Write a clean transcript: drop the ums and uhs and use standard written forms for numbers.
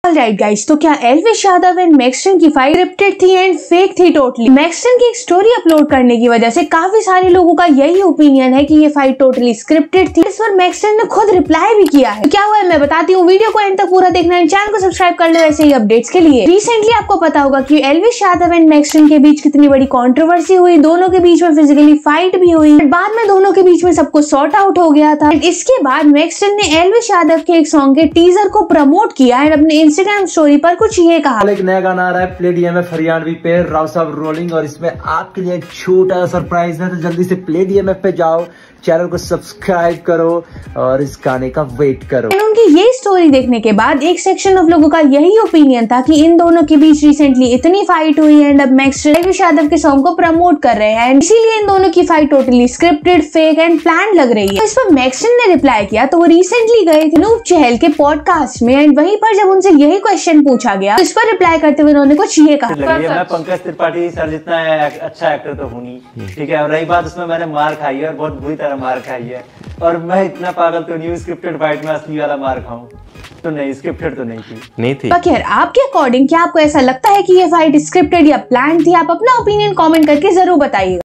Right guys, तो क्या Elvish Yadav and Maxtern की फाइट स्क्रिप्टेड थी एंड फेक थी टोटली। मैक्सटन की एक स्टोरी अपलोड करने की वजह से काफी सारे लोगों का यही ओपिनियन है कि ये फाइट टोटली स्क्रिप्टेड थी। इस पर मैक्सटन ने खुद रिप्लाई भी किया है। तो क्या हुआ है मैं बताती हूँ, वीडियो को एंड तक पूरा देखना है, चैनल को सब्सक्राइब कर लो ऐसे ही अपडेट्स के लिए। रिसेंटली आपको पता होगा कि एल्विश यादव एंड मैक्सटन के बीच कितनी बड़ी कंट्रोवर्सी हुई, दोनों के बीच में फिजिकली फाइट भी हुई, बाद में दोनों के बीच में सब कुछ सॉर्ट आउट हो गया था। इसके बाद मैक्सटन ने एल्विश यादव के एक सॉन्ग के टीजर को प्रमोट किया एंड अपने इंस्टाग्राम स्टोरी पर कुछ ये कहा। एक नया गाना आ रहा है प्ले DMF हरियाणवी पे, राव साहब रोलिंग, और इसमें आपके लिए एक छोटा सरप्राइज है, तो जल्दी से प्ले DMF पे जाओ, चैनल को सब्सक्राइब करो और इस गाने का वेट करो। उनकी ये स्टोरी देखने के बाद एक सेक्शन ऑफ लोगों का यही ओपिनियन था कि इन दोनों के बीच रिसेंटली इतनी फाइट हुई एंड अब मैक्सटन एल्विश यादव के सॉन्ग को प्रमोट कर रहे हैं, इसीलिए इन दोनों की fight totally scripted, fake and plan लग रही है। इस पर मैक्सटन ने रिप्लाई किया, तो वो रिसेंटली गए थे अनूप चहल के पॉडकास्ट में एंड वहीं पर जब उनसे यही क्वेश्चन पूछा गया तो इस पर रिप्लाई करते हुए उन्होंने कुछ ये कहा। मैं पंकज त्रिपाठी सर जितना अच्छा एक्टर तो हूँ नहीं, ठीक है, और रही बात उसमें मैंने मार खाई है और बहुत बुरी तरह मार खाई है, और मैं इतना पागल तो नहीं हूँ स्क्रिप्टेड फाइट में असली वाला मार खाऊं, तो नहीं, स्क्रिप्टेड तो नहीं थी। खैर, आपके अकॉर्डिंग क्या आपको ऐसा लगता है कि ये फाइट स्क्रिप्टेड या प्लान थी? आप अपना ओपिनियन कमेंट करके जरूर बताइए।